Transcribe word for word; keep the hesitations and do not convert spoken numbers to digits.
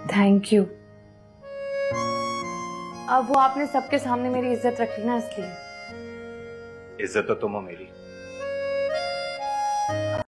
Thank you. अब वो आपने सबके सामने मेरी इज्जत रखी ना, इसलिए। इज्जत तो तुम हो मेरी।